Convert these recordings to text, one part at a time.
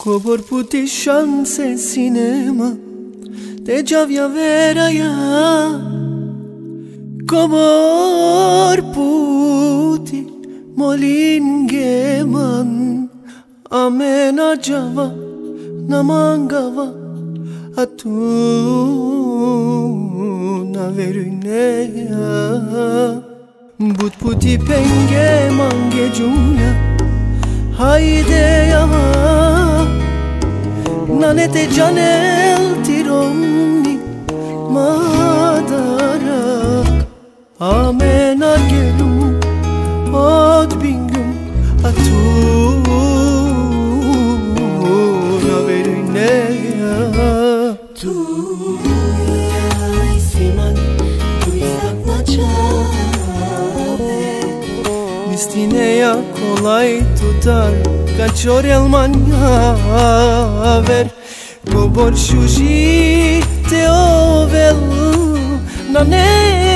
Cobor puti șanse cinema Degeavia vera ya Cobor puti molingeman Amena java namangava Atu na verunea But puti penge mange julia Hayde yava Nanete canel tiromni madara Amena gelum od bingum atu na verunea Tu ai siman tu isak na çare Mistineya kolay tutar Kaçor elmanya ver Cobor shuji te ovel Nane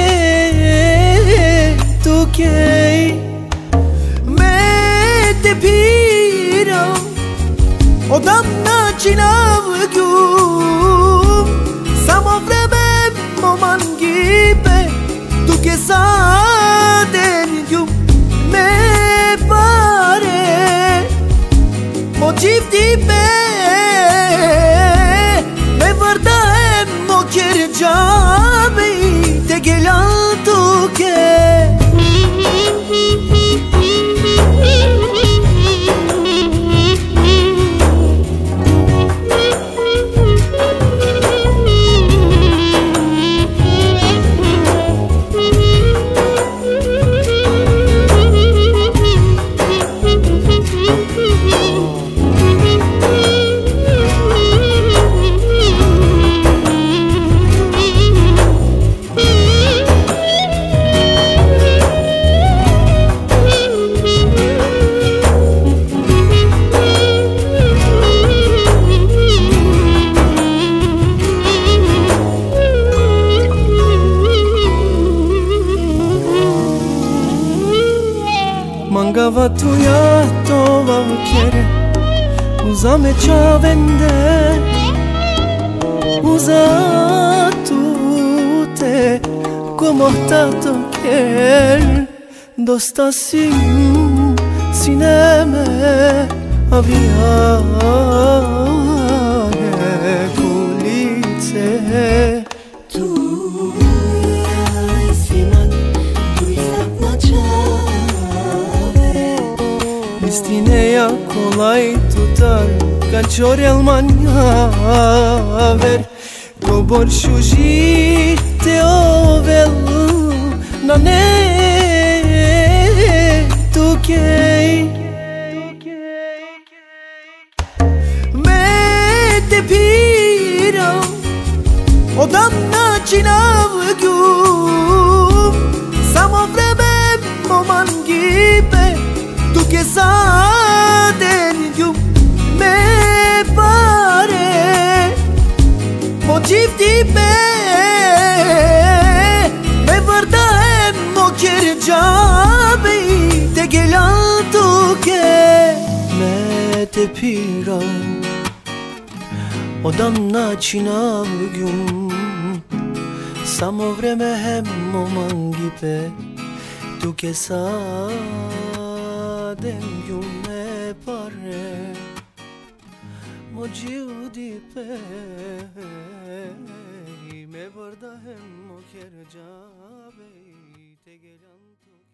tukei Me te pira Odam na cinavgum Samo vreme moman gibe Tuke saden yum Me pare Motiv di me Me vardem mo kerjabi Te gelan tuke Mangava tuya tova kere Uzame chavende Uza tute Como tato ker Dostasim sineme Aviane kulice Tu ai siman tu isak na çare Mistineya kolay tutar Kaçor elmanya ver Cobor shuji te ovel Nane tukei Me te pira Odam na cinavgum Samo vreme moman gibe Tuke saden yum Me pare Motiv di me Me vardem mo kerjabi Te gelan tuke Me te pira Odam na cinavgum Samo vreme hem moman gibe Tuke saden yum me pare Mojiu di pe Me varda hem mo kerjabe Te gelan tu